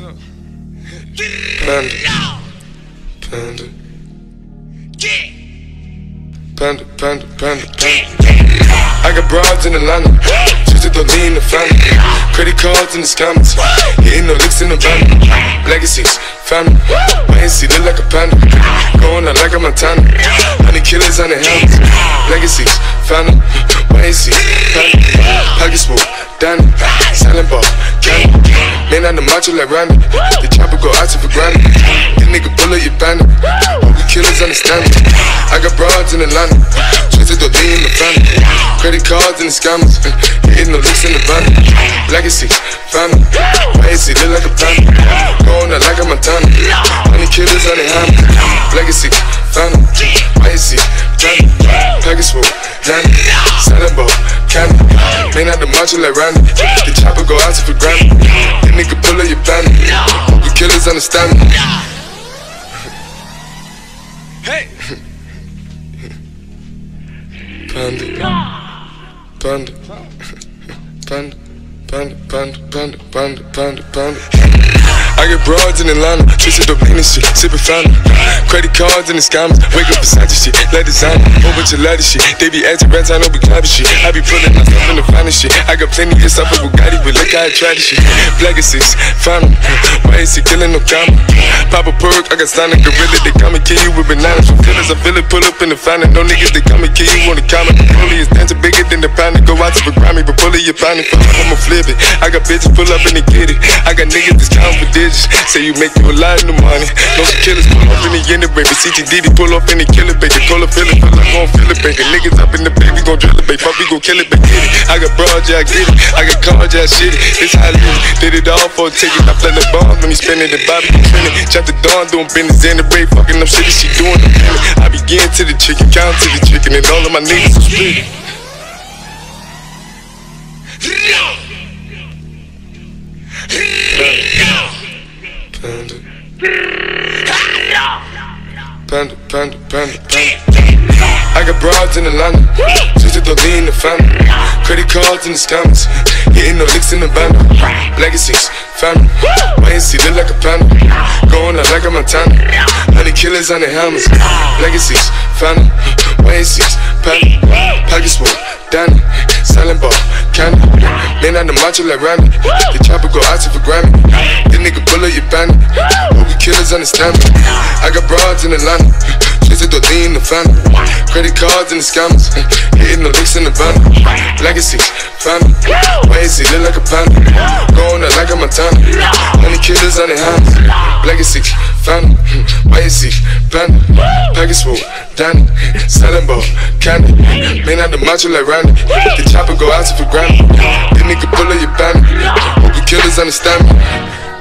Panda. Panda. Panda, panda, panda, panda. I got broads in Atlanta, just to lean the family. Credit cards in the scammers, hitting no licks in the van. Legacies, family, my NC look like a panda. Going out like a Montana, 100 killers on the helmets. Legacies, family, my NC, family. Pockets full, Danny, silent ball, candy. Man on the macho like Randy, the chopper go out to for granted. This nigga bullet, you bandit. Killers understand me. I got broads in Atlanta, twisted the lean in the family. Credit cards and the scammers, hitting no licks in the van. Legacy, family, my AC look like a panda. Going out like a Montana, 100 killers on the hammer. Legacy, family, my AC, family. Package full, Danny, silent ball, candy. Man out the macho like Randy, the chopper go out to for granted. This nigga pull up your bandit, hope the killers understand me. Hey! Panda. Panda. Panda. Panda. Panda. Panda. Panda. Panda. Panda. I get broads in Atlanta, twisted up lean and shit, sippin' fountain. Credit cards and the scammers, wake up beside the shit, let design, whole bunch of ladder shit. They be acting rats, I know we clapping shit. I be pulling myself in the finest shit. I got plenty of stuff with Bugatti, but look how I try this shit. Legacies, family, why is he killing no comma? Pop a perk, I got signed a gorilla, they come and kill you with bananas. From feelings, I feel it, pull up in the fountain. No niggas, they come and kill you on the comment. The bully is dancing bigger than the pound. Go out to the Grammy, but pull it, you pound it. I'ma flip it. I got bitches pull up and they get it. I got niggas that's counting for digits. Say you make you a lot of money. No some killers pull off in the end of baby. CTD pull off in the killer baby. Call a feeling, feel like gon' feel it baby. Niggas up in the baby, gon' drill it baby. Fuck we gon' kill it baby. Get it. I got broad, yeah I get it. I got cards, yeah I shit it. It's how I live. Did it all for a ticket. I play the bombs when me spinning the Bobby spinning. Chop the dawn doing business in the break. Fucking up shit she doing the penny. I begin to the chicken, count to the chicken, and all of my niggas are split. Panda. Panda, panda, panda, panda. I got broads in Atlanta, twisted the lean in the family. Credit cards and the scammers, hitting no licks in the van. Legacies, family, my NC look like a panda. Going out like a Montana, 100 killers on the helmets. Legacies, family, my NC's, family. Pockets full, Danny, silent ball, candy. Man on the macho like Randy, the chopper go out to for Grammy. This nigga pull up your bandit, hope the killers understand me. I got broads in Atlanta, twisted the lean in the family. Credit cards and the scammers, hitting no licks in the van. Legacy, family, my AC look like a panda. Going out like a Montana, 100 killers on the hands. Legacy, family, my AC, panda. Package full, Danny, silent ball, candy. Man out the macho like Randy, the chopper go out to for granted. This nigga pull up your bandit, hope the killers understand me.